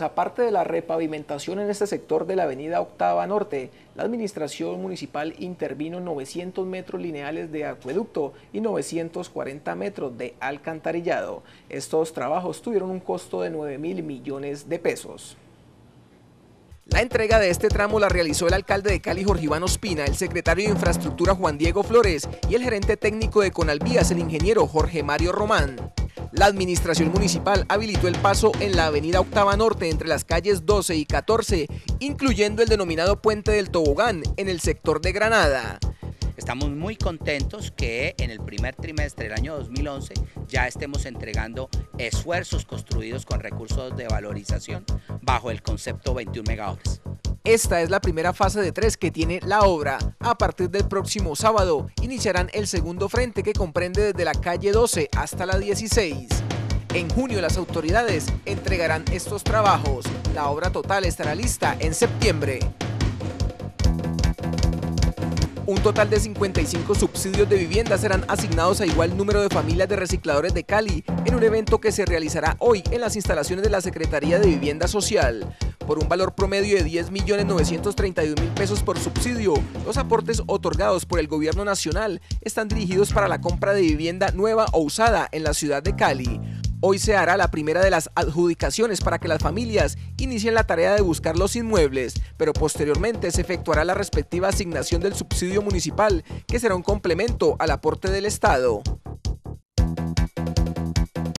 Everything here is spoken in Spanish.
pues aparte de la repavimentación en este sector de la avenida Octava Norte, la administración municipal intervino en 900 metros lineales de acueducto y 940 metros de alcantarillado. Estos trabajos tuvieron un costo de 9.000 millones de pesos. La entrega de este tramo la realizó el alcalde de Cali, Jorge Iván Ospina, el secretario de Infraestructura, Juan Diego Flores, y el gerente técnico de Conalvías, el ingeniero Jorge Mario Román. La administración municipal habilitó el paso en la avenida Octava Norte entre las calles 12 y 14, incluyendo el denominado Puente del Tobogán en el sector de Granada. Estamos muy contentos que en el primer trimestre del año 2011 ya estemos entregando esfuerzos construidos con recursos de valorización bajo el concepto 21 megahoras. Esta es la primera fase de 3 que tiene la obra. A partir del próximo sábado iniciarán el segundo frente que comprende desde la calle 12 hasta la 16. En junio las autoridades entregarán estos trabajos. La obra total estará lista en septiembre. Un total de 55 subsidios de vivienda serán asignados a igual número de familias de recicladores de Cali en un evento que se realizará hoy en las instalaciones de la Secretaría de Vivienda Social. Por un valor promedio de 10.931.000 pesos por subsidio, los aportes otorgados por el gobierno nacional están dirigidos para la compra de vivienda nueva o usada en la ciudad de Cali. Hoy se hará la primera de las adjudicaciones para que las familias inicien la tarea de buscar los inmuebles, pero posteriormente se efectuará la respectiva asignación del subsidio municipal, que será un complemento al aporte del Estado.